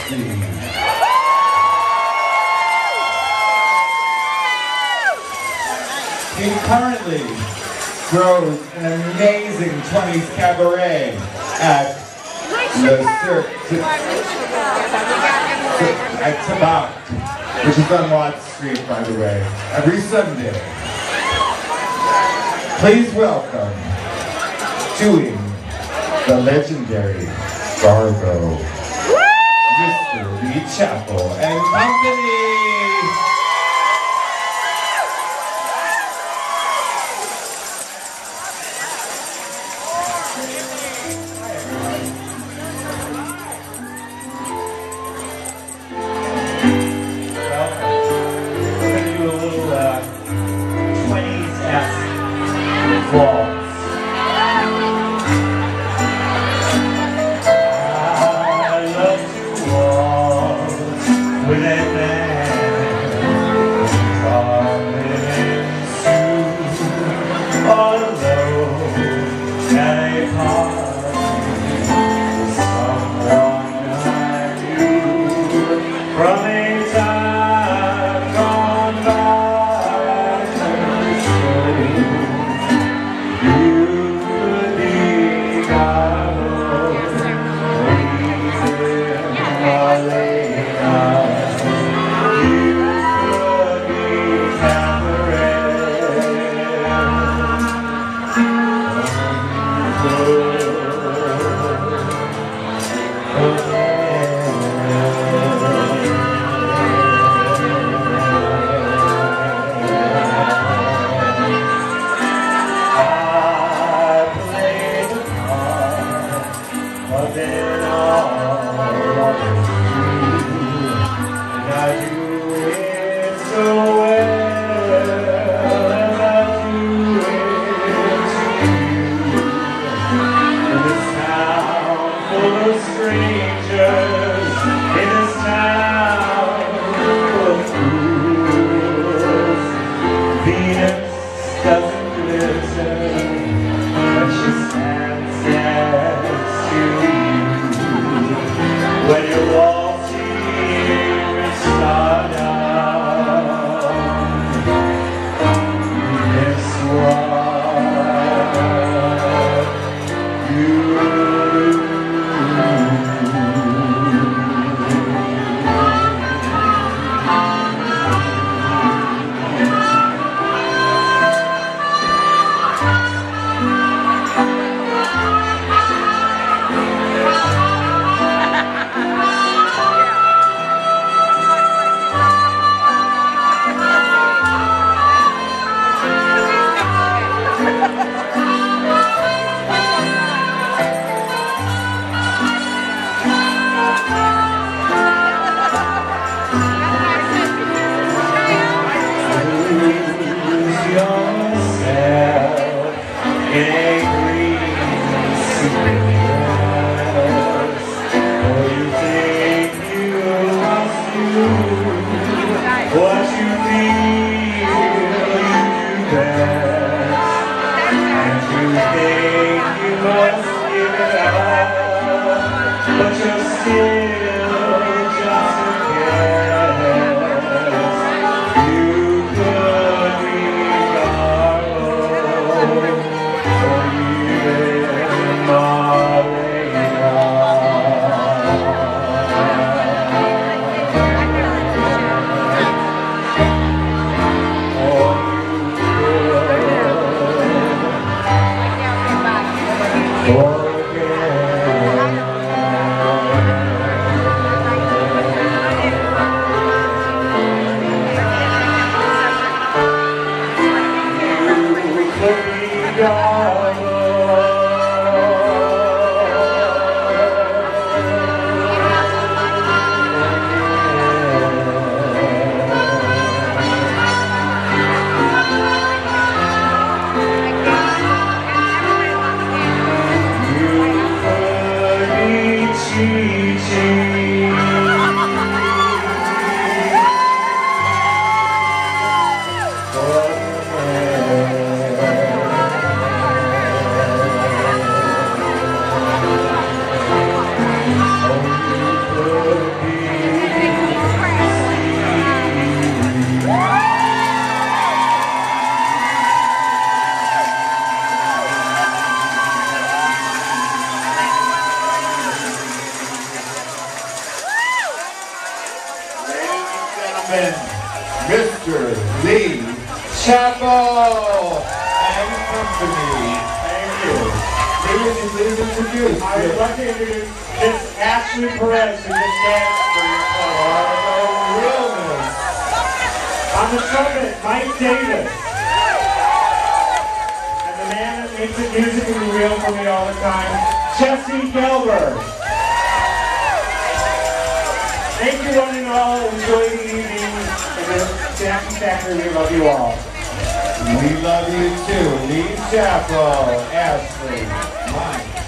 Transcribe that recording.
Stevie. He currently throws an amazing 20s cabaret at Tabac, which is on Watts Street, by the way, every Sunday. Please welcome, doing the legendary GARBO, Mr. Lee Chapel and company. gentlemen, Mr. Lee Chappell and company. Thank you. Please introduce. I would like to introduce Miss Ashley Perez, who just danced for your club. Oh, realness. On the trumpet, Mike Davis. And the man that makes the music and the real for me all the time, Jesse Gelber. Thank you one and all. Enjoy the evening. And the Jackie Factory, we love you all. We love you too. Lee Chappell, Ashley, Mike.